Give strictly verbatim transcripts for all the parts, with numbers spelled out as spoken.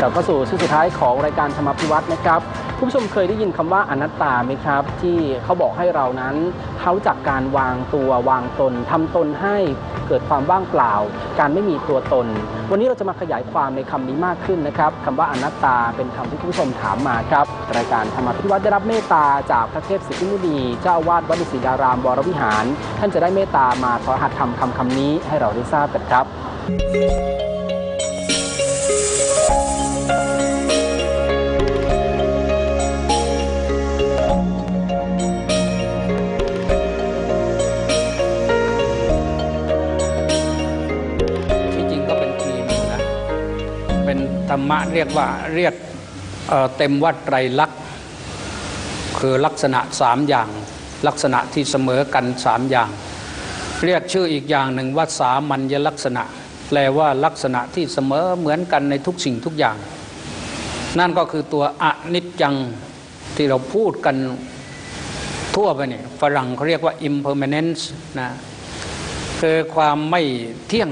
ลับเข้าสู่ช่วงสุดท้ายของรายการธรรมพิวัตรนะครับคุณผู้ชมเคยได้ยินคำว่าอนัตตาไหมครับที่เขาบอกให้เรานั้นเขาจากการวางตัววางตนทำตนให้เกิดความว่างเปล่าการไม่มีตัวตนวันนี้เราจะมาขยายความในคำนี้มากขึ้นนะครับคำว่าอนัตตาเป็นคำที่คุณผู้ชมถามมาครับรายการธรรมพิวัตรได้รับเมตตาจากพระเทพสิทธิมุนีเจ้าอาวาสวัดดุสิตารามวรวิหารท่านจะได้เมตตามาถอดหัตถ์ธรรมคำคำนี้ให้เราได้ทราบกันครับธรรมะเรียกว่าเรียก เ, เต็มว่าไตรลักษณ์คือลักษณะสามอย่างลักษณะที่เสมอกันสามอย่างเรียกชื่ออีกอย่างหนึ่งว่าสามัญลักษณะแปลว่าลักษณะที่เสมอเหมือนกันในทุกสิ่งทุกอย่างนั่นก็คือตัวอนิจจังที่เราพูดกันทั่วไปเนี่ยฝรั่งเขาเรียกว่า impermanence นะคือความไม่เที่ยง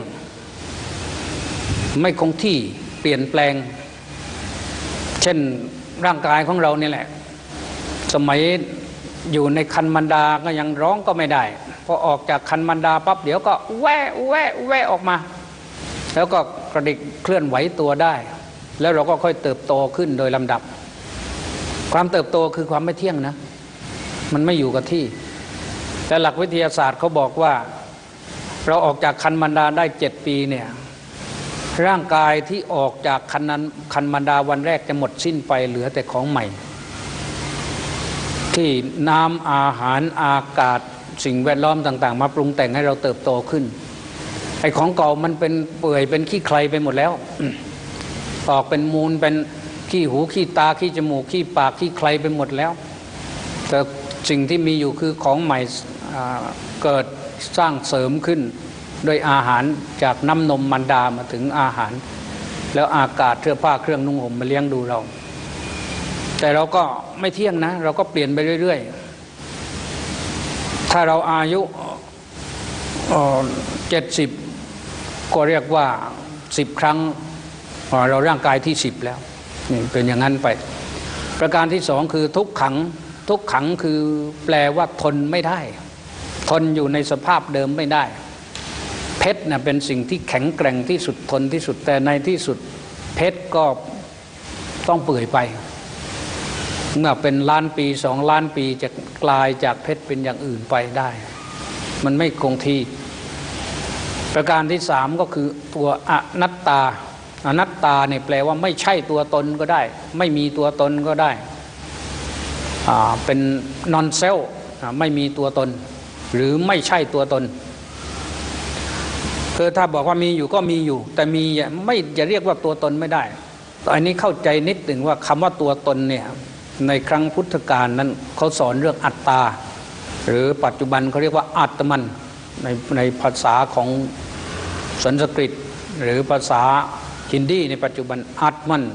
ไม่คงที่เปลี่ยนแปลงเช่นร่างกายของเรานี่แหละสมัยอยู่ในคันมารดาก็ยังร้องก็ไม่ได้พอออกจากคันมารดาปั๊บเดี๋ยวก็แวะแวะแวะออกมาแล้วก็กระดิกเคลื่อนไหวตัวได้แล้วเราก็ค่อยเติบโตขึ้นโดยลำดับความเติบโตคือความไม่เที่ยงนะมันไม่อยู่กับที่แต่หลักวิทยาศาสตร์เขาบอกว่าเราออกจากคันมารดาได้เจ็ดปีเนี่ยร่างกายที่ออกจากคันนั้นคันมารดาวันแรกจะหมดสิ้นไปเหลือแต่ของใหม่ที่น้ำอาหารอากาศสิ่งแวดล้อมต่างๆมาปรุงแต่งให้เราเติบโตขึ้นไอ้ของเก่ามันเป็นเปื่อยเป็นขี้ใครไปหมดแล้วออกเป็นมูลเป็นขี้หูขี้ตาขี้จมูกขี้ปากขี้ใครไปหมดแล้วแต่สิ่งที่มีอยู่คือของใหม่เกิดสร้างเสริมขึ้นโดยอาหารจากน้ำนมมารดามาถึงอาหารแล้วอากาศเสื้อผ้าเครื่องนุ่งห่มมาเลี้ยงดูเราแต่เราก็ไม่เที่ยงนะเราก็เปลี่ยนไปเรื่อยๆถ้าเราอายุเจ็ดสิบก็เรียกว่าสิบครั้งเราร่างกายที่สิบแล้วนี่เป็นอย่างนั้นไปประการที่สองคือทุกขังทุกขังคือแปลว่าทนไม่ได้ทนอยู่ในสภาพเดิมไม่ได้เพชรนะเป็นสิ่งที่แข็งแกร่งที่สุดทนที่สุดแต่ในที่สุดเพชรก็ต้องเปื่อยไปเมื่อเป็นล้านปีสองล้านปีจะกลายจากเพชรเป็นอย่างอื่นไปได้มันไม่คงที่ประการที่สามก็คือตัวอนัตตาอนัตตาเนี่ยแปลว่าไม่ใช่ตัวตนก็ได้ไม่มีตัวตนก็ได้อ่าเป็น non self ไม่มีตัวตนหรือไม่ใช่ตัวตนคือถ้าบอกว่ามีอยู่ก็มีอยู่แต่มีไม่จะเรียกว่าตัวตนไม่ได้อันนี้เข้าใจนิดหนึ่งว่าคำว่าตัวตนเนี่ยในครั้งพุทธกาลนั้นเขาสอนเรื่องอัตตาหรือปัจจุบันเขาเรียกว่าอัตมันในในภาษาของสันสกฤตหรือภาษาฮินดีในปัจจุบันอัตมัน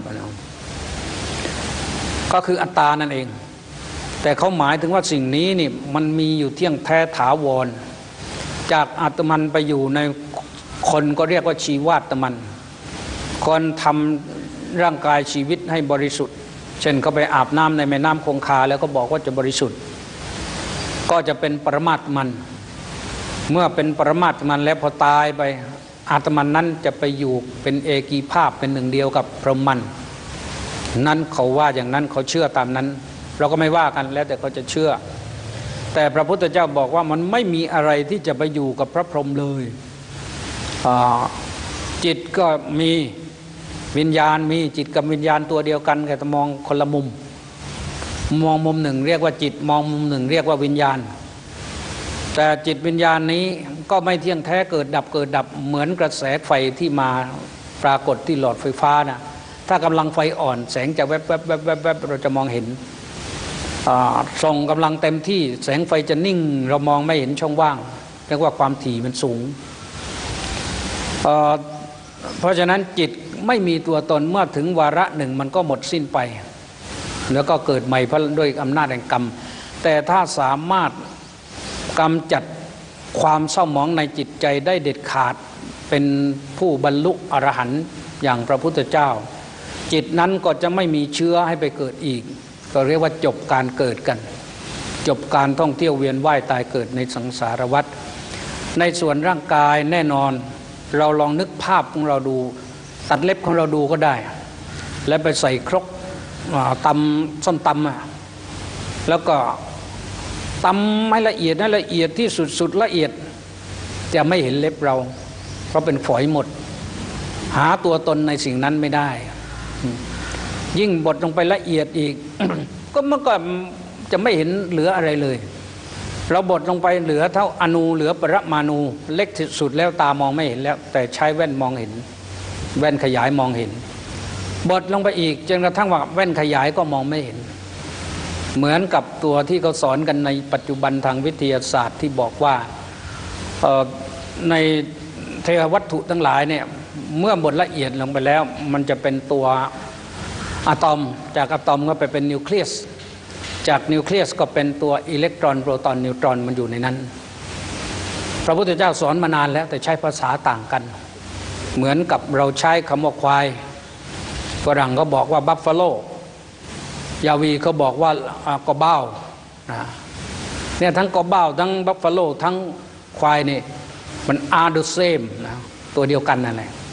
ก็คืออัตตานั่นเองแต่เขาหมายถึงว่าสิ่งนี้นี่มันมีอยู่เที่ยงแท้ถาวรจากอัตมันไปอยู่ในคนก็เรียกว่าชีวาตมันคนทำร่างกายชีวิตให้บริสุทธิ์เช่นเขาไปอาบน้ำในแม่น้ำคงคาแล้วก็บอกว่าจะบริสุทธิ์ก็จะเป็นปรมาตมันเมื่อเป็นปรมาตมันแล้วพอตายไปอาตมันนั้นจะไปอยู่เป็นเอกีภาพเป็นหนึ่งเดียวกับพรหมันนั้นเขาว่าอย่างนั้นเขาเชื่อตามนั้นเราก็ไม่ว่ากันแล้วแต่เขาจะเชื่อแต่พระพุทธเจ้าบอกว่ามันไม่มีอะไรที่จะไปอยู่กับพระพรหมเลยจิตก็มีวิญญาณมีจิตกับวิญญาณตัวเดียวกันแต่มองคนละมุมมองมุมหนึ่งเรียกว่าจิตมองมุมหนึ่งเรียกว่าวิญญาณแต่จิตวิญญาณนี้ก็ไม่เที่ยงแท้เกิดดับเกิดดับเหมือนกระแสไฟที่มาปรากฏที่หลอดไฟฟ้านะถ้ากำลังไฟอ่อนแสงจะแวบแวบแวบแวบแวบเราจะมองเห็นส่งกำลังเต็มที่แสงไฟจะนิ่งเรามองไม่เห็นช่องว่างเรียกว่าความถี่มันสูงเ, เพราะฉะนั้นจิตไม่มีตัวตนเมื่อถึงวาระหนึ่งมันก็หมดสิ้นไปแล้วก็เกิดใหม่เพราะด้วยอำนาจแห่งกรรมแต่ถ้าสามารถกำจัดความเศร้าหมองในจิตใจได้เด็ดขาดเป็นผู้บรรลุอรหันต์อย่างพระพุทธเจ้าจิตนั้นก็จะไม่มีเชื้อให้ไปเกิดอีกก็เรียกว่าจบการเกิดกันจบการท่องเที่ยวเวียนว่ายตายเกิดในสังสารวัฏในส่วนร่างกายแน่นอนเราลองนึกภาพของเราดูตัดเล็บของเราดูก็ได้แล้วไปใส่ครกตำส้มตำอ่ะแล้วก็ตำไม่ละเอียดนะละเอียดที่สุดสุดละเอียดจะไม่เห็นเล็บเราเพราะเป็นฝอยหมดหาตัวตนในสิ่งนั้นไม่ได้ยิ่งบดลงไปละเอียดอีก ก็เมื่อก่อนจะไม่เห็นเหลืออะไรเลยเราบดลงไปเหลือเท่าอนูเหลือปรมาณูเล็กที่สุดแล้วตามองไม่เห็นแล้วแต่ใช้แว่นมองเห็นแว่นขยายมองเห็นบดลงไปอีกจนกระทั่งว่าแว่นขยายก็มองไม่เห็นเหมือนกับตัวที่เขาสอนกันในปัจจุบันทางวิทยาศาสตร์ที่บอกว่าในเทววัตถุทั้งหลายเนี่ยเมื่อบดละเอียดลงไปแล้วมันจะเป็นตัวอะตอมจากอะตอมก็ไปเป็นนิวเคลียสจากนิวเคลียสก็เป็นตัวอิเล็กตรอนโปรตอนนิวตรอนมันอยู่ในนั้นพระพุทธเจ้าสอนมานานแล้วแต่ใช้ภาษาต่างกันเหมือนกับเราใช้คำว่าควายฝรั่งเขาบอกว่าบัฟฟาโลยาวีเขาบอกว่ากอบ้าเนี่ยทั้งกอบ้าทั้งบัฟฟาโลทั้งควายนี่มัน are the same นะตัวเดียวกันนั่นแหละ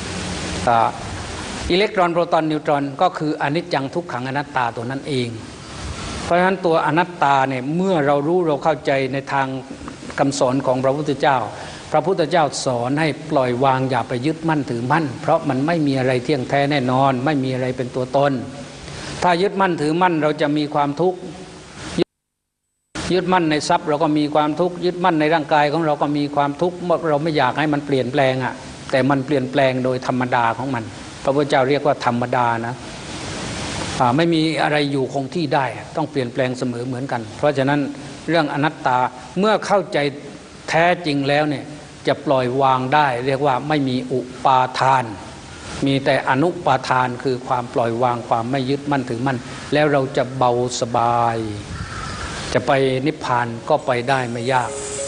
อิเล็กตรอนโปรตอนนิวตรอนก็คืออนิจจังทุกขังอนัตตาตัวนั้นเองเพราะฉะนั้นตัวอนัตตาเนี่ยเมื่อเรารู้เราเข้าใจในทางคำสอนของพระพุทธเจ้าพระพุทธเจ้าสอนให้ปล่อยวางอย่าไปยึดมั่นถือมั่นเพราะมันไม่มีอะไรเที่ยงแท้แน่นอนไม่มีอะไรเป็นตัวตนถ้ายึดมั่นถือมั่นเราจะมีความทุกข์ยึดมั่นในทรัพย์เราก็มีความทุกข์ยึดมั่นในร่างกายของเราก็มีความทุกข์เมื่อเราไม่อยากให้มันเปลี่ยนแปลงอ่ะแต่มันเปลี่ยนแปลงโดยธรรมดาของมันพระพุทธเจ้าเรียกว่าธรรมดานะไม่มีอะไรอยู่คงที่ได้ต้องเปลี่ยนแปลงเสมอเหมือนกันเพราะฉะนั้นเรื่องอนัตตาเมื่อเข้าใจแท้จริงแล้วเนี่ยจะปล่อยวางได้เรียกว่าไม่มีอุปาทานมีแต่อนุปาทานคือความปล่อยวางความไม่ยึดมั่นถือมั่นแล้วเราจะเบาสบายจะไปนิพพานก็ไปได้ไม่ยาก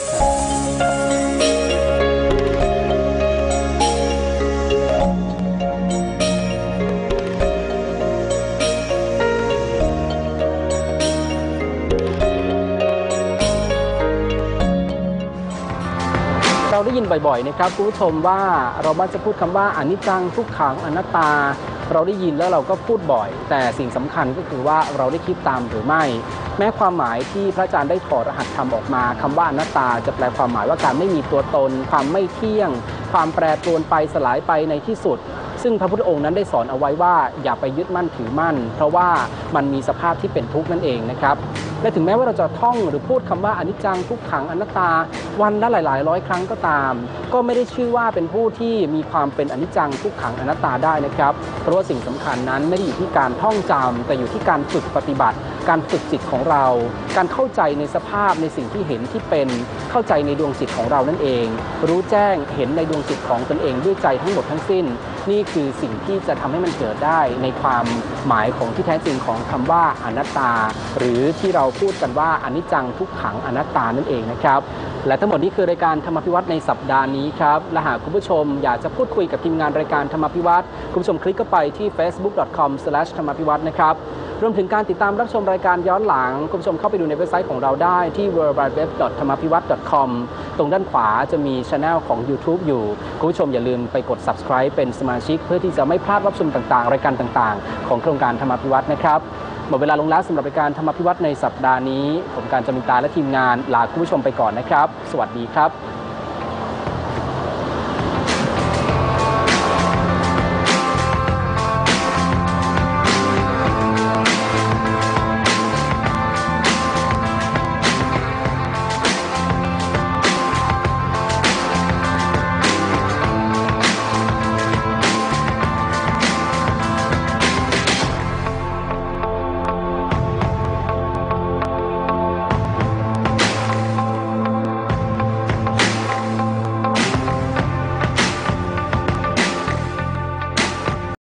เราได้ยินบ่อยๆนะครับคุณผู้ชมว่าเรามักจะพูดคำว่าอนิจจังทุกขังอนัตตาเราได้ยินแล้วเราก็พูดบ่อยแต่สิ่งสำคัญก็คือว่าเราได้คิดตามหรือไม่แม้ความหมายที่พระอาจารย์ได้ถอดรหัสธรรมออกมาคำว่าอนัตตาจะแปลความหมายว่าการไม่มีตัวตนความไม่เที่ยงความแปรปรวนไปสลายไปในที่สุดซึ่งพระพุทธองค์นั้นได้สอนเอาไว้ว่าอย่าไปยึดมั่นถือมั่นเพราะว่ามันมีสภาพที่เป็นทุกข์นั่นเองนะครับและถึงแม้ว่าเราจะท่องหรือพูดคำว่าอนิจจังทุกขังอนัตตาวันละหลายๆร้อยครั้งก็ตามก็ไม่ได้ชื่อว่าเป็นผู้ที่มีความเป็นอนิจจังทุกขังอนัตตาได้นะครับเพราะว่าสิ่งสำคัญนั้นไม่ได้อยู่ที่การท่องจำแต่อยู่ที่การฝึกปฏิบัติการฝึกจิตของเราการเข้าใจในสภาพในสิ่งที่เห็นที่เป็นเข้าใจในดวงจิตของเรานั่นเองรู้แจ้งเห็นในดวงจิตของตนเองด้วยใจทั้งหมดทั้งสิ้นนี่คือสิ่งที่จะทำให้มันเกิดได้ในความหมายของที่แท้จริงของคำว่าอนัตตาหรือที่เราพูดกันว่าอนิจจังทุกขังอนัตตานั่นเองนะครับและทั้งหมดนี้คือรายการธรรมพิวัตรในสัปดาห์นี้ครับและหากคุณผู้ชมอยากจะพูดคุยกับทีมงานรายการธรรมพิวัตรคุณผู้ชมคลิกเข้าไปที่ เฟซบุ๊ก ดอท คอม สแลช ธรรมพิวัตรนะครับรวมถึงการติดตามรับชมรายการย้อนหลังคุณผู้ชมเข้าไปดูในเว็บไซต์ของเราได้ที่ ดับเบิลยู ดับเบิลยู ดับเบิลยู ดอท ธรรมพิวัตร ดอท คอม ตรงด้านขวาจะมีช่องของ YouTube อยู่คุณผู้ชมอย่าลืมไปกด ซับสไครบ์ เป็นสมาชิกเพื่อที่จะไม่พลาดรับชมต่างๆรายการต่างๆของโครงการธรรมพิวัตรนะครับหมดเวลาลงแล้วสำหรับรายการธรรมพิวัตรในสัปดาห์นี้ผมการจมิตาและทีมงานลาคุณผู้ชมไปก่อนนะครับสวัสดีครับ